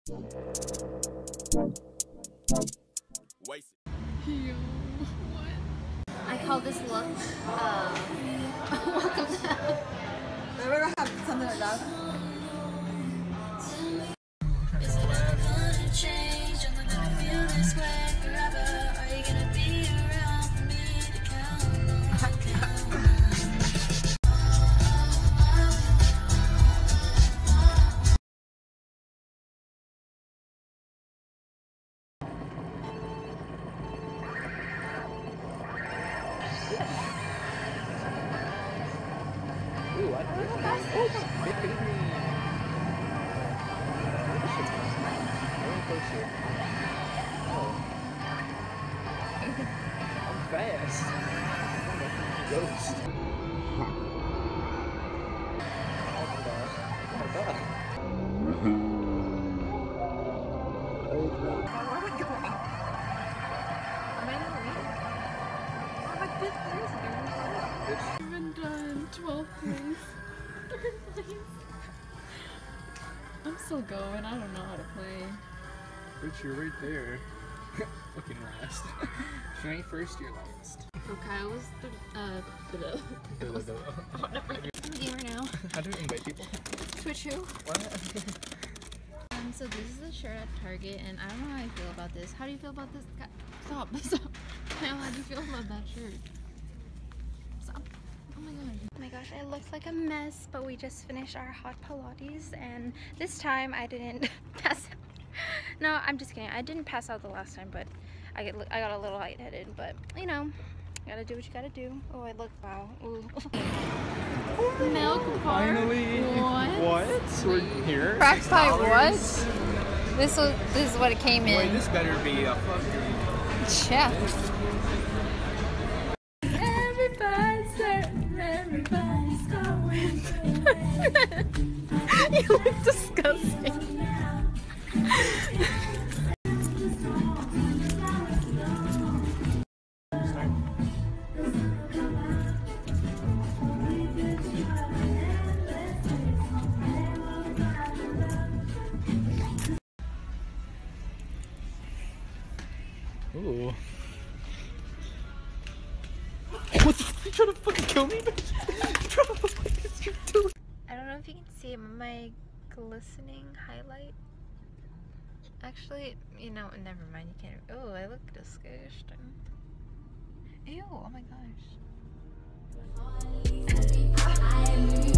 Yo, what? I call this look, welcome to We're gonna have something like that. I'm fast. Ghost. I've been done 12th place. 3rd place. I'm still going. I don't know how to play. Bitch, you're right there. Fucking last. If you ain't first, you're last. Okay, I was the oh, never. I'm a gamer now. How do we invite people? Twitch who? What? So this is the shirt at Target, and I don't know how I feel about this. How do you feel about this? Stop. Stop. How do you feel about that shirt? Stop. Oh my god. Oh my gosh, I look like a mess, but we just finished our hot Pilates, and this time I didn't pass out. No, I'm just kidding. I didn't pass out the last time, but I got a little lightheaded, but you know, gotta do what you gotta do. Oh, I look, wow. Ooh. Milk bar. Finally. What? We're here. Cracked by what? This is what it came in. Boy, this better be a fucking... Yeah. Everybody's going. You look disgusting. Ooh. What the fuck? You trying to fucking kill me, bitch? What the fuck is you doing? I don't know if you can see my glistening highlight. Actually, you know, never mind. You can't. Oh, I look disgusting. Ew! Oh my gosh.